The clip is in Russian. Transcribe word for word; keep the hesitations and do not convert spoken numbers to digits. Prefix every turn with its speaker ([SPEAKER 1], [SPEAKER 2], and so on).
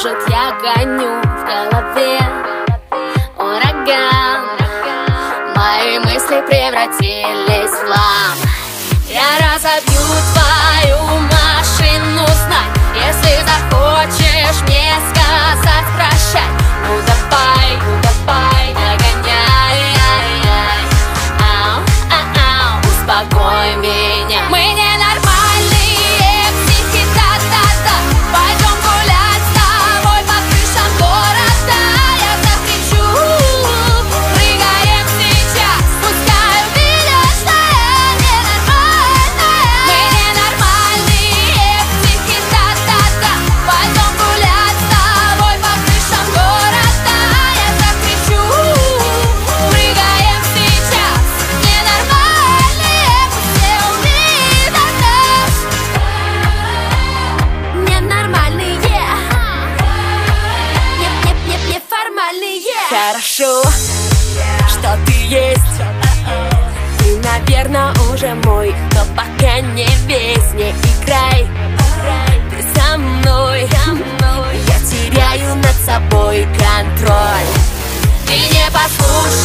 [SPEAKER 1] Может, я гоню в голове ураган, мои мысли превратились в хлам. Я разобью твою машину, знай, если захочешь мне сказать прощай. Ну давай, ну давай, нагоняй, ау, ау, успокой меня. Мы ненормальные психи, та-та-та. Пойдем гулять с тобой по крышам города. Я закричу, прыгаем сейчас, пускай увидят, что я ненормальная. Мы ненормальные психи, та-та-та. Пойдем гулять с тобой по крышам города. Я закричу, прыгаем сейчас, ненормальные, все увидят нас. Ненормальные, не, не, не, неформальные. Хорошо, что ты есть. Ты, наверное, уже мой, но пока не весь. Не играй, ты со мной. Я теряю над собой контроль. Ты не послушаешь